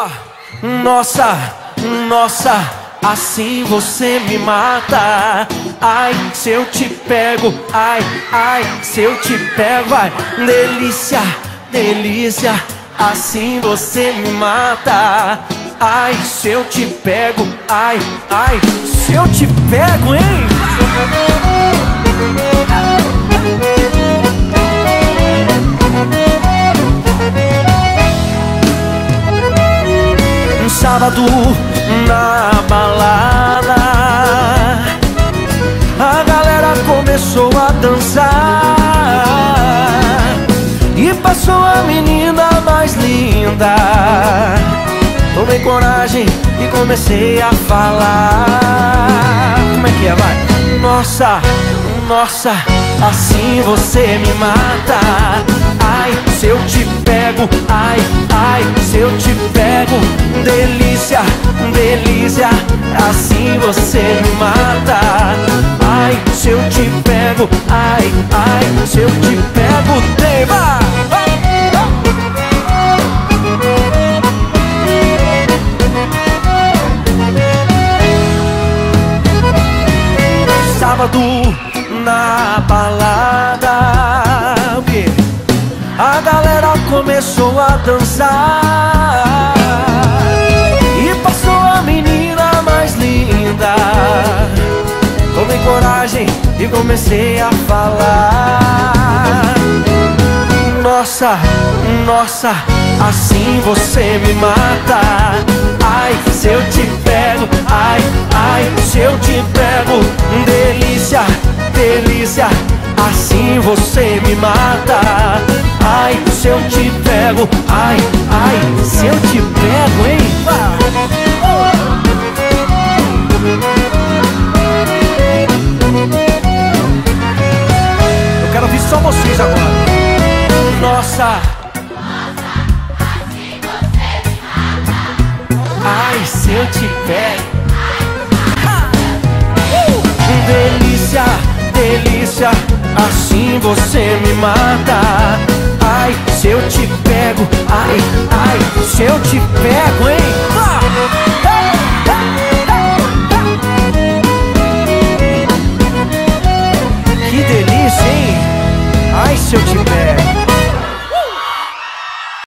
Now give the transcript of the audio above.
Nossa, nossa, assim você me mata. Ai, se eu te pego, ai, ai, se eu te pego, vai. Delícia, delícia, assim você me mata. Ai, se eu te pego, ai, ai, se eu te pego, hein? Um sábado na balada, a galera começou a dançar e passou a menina mais linda. Tomei coragem e comecei a falar. Como é que é, vai? Nossa, nossa, assim você me mata. Ai, se eu te pego, ai, ai, se eu te pego. Delícia, delícia, assim você me mata. Ai, se eu te pego, ai, ai, se eu te pego. Tema! Sábado na balada, a galera começou a dançar e passou a menina mais linda. Tomei coragem e comecei a falar. Nossa, nossa, assim você me mata. Ai, se eu te pego, ai, ai, se eu te pego. Delícia, delícia, assim você me mata. Ai, se eu te pego, ai, ai, se eu te pego, hein? Eu quero ouvir só vocês agora. Nossa, ai, se eu te pego. Delícia, delícia, assim você me mata. Ai, se eu te pego, ai, ai, se eu te pego, hein? Que delícia, hein? Ai, se eu te